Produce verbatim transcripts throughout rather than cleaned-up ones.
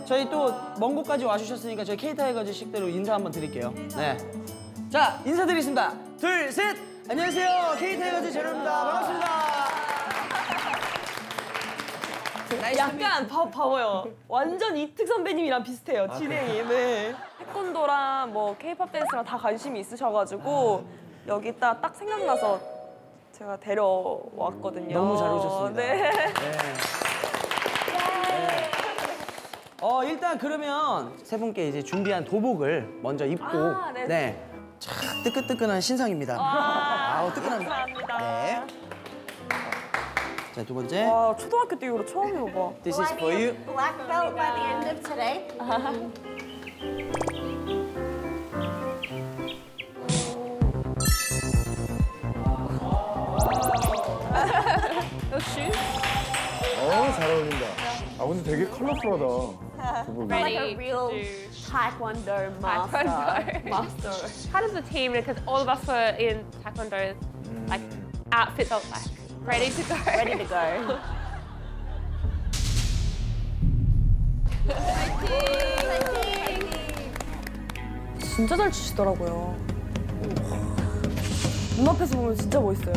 저희 또 먼 곳까지 와주셨으니까 저희 K타이거즈 식대로 인사 한번 드릴게요. 네. 자, 인사드리겠습니다. 둘, 셋! 안녕하세요. K타이거즈 제로입니다. 반갑습니다. 약간 봐, 봐봐요. 완전 이특 선배님이랑 비슷해요, 진행이. 네. 태권도랑 뭐 K-팝 댄스랑 다 관심이 있으셔가지고 여기 딱, 딱 생각나서 제가 데려왔거든요. 너무 잘 오셨습니다. 네. 네. 네. 어, 일단 그러면 세 분께 이제 준비한 도복을 먼저 입고 아, 네. 네. 참 뜨끈뜨끈한 신상입니다. 와, 아우, 뜨끈합니다. 감사합니다. 네. 자, 두 번째. 와, 초등학교 때 이후로 처음 입어봐. This is for you. Black belt by the end of today. 어, 잘 어울린다. 아, 근데 되게 컬러풀하다. 도복이. Like a real taekwondo master. Taekwondo. master. How does the team, because all of us were in Taekwondo, like outfits are like ready to go. Ready to go. 진짜 잘 치시더라고요. 눈앞에서 보면 진짜 멋있어요.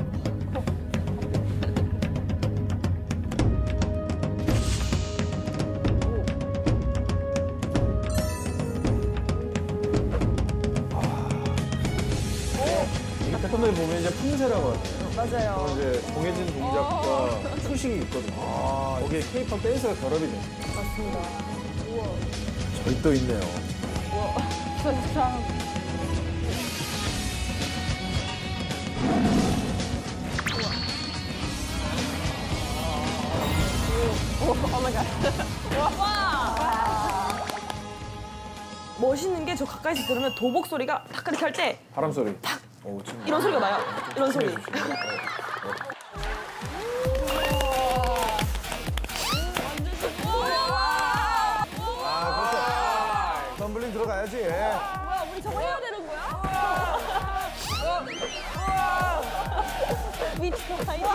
이게 태권도에 보면 이제 품새라고 하잖아요. 맞아요. 이제 정해진 동작과 초식이 있거든요. 거기에 K-팝 댄스가 결합이 돼요. 맞습니다. 절도 있네요. 진짜. 오, 오 마이 갓. 와! 멋있는 게 저 가까이서 들으면 도복 소리가 탁 이렇게 할 때 바람 소리. 오, 이런 소리가 나요. 이런 소리. 아, 그렇죠. 덤블링 들어가야지. 뭐야, 우리 저거 해야 되는 거야? 미쳤다, 이거.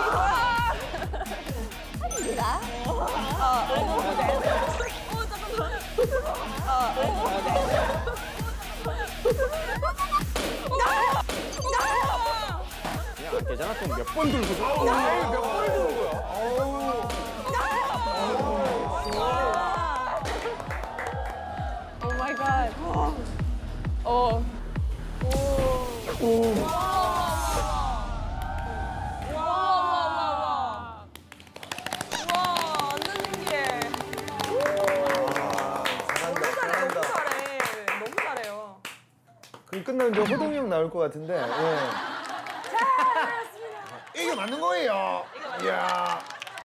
합니다. 그냥 되잖아. 또 몇 번 들고. 몇 번을 들은 거야. 어우. 오 마이 갓. 어. 오. 오. 와, 와, 와, 와. 와, 완전 신기해. 잘한다, 너무 잘해, 잘한다. 너무 잘해. 너무 잘해요. 그 끝나면 이제 호동이 형 나올 것 같은데. 예. 이게 맞는 거예요. 이야.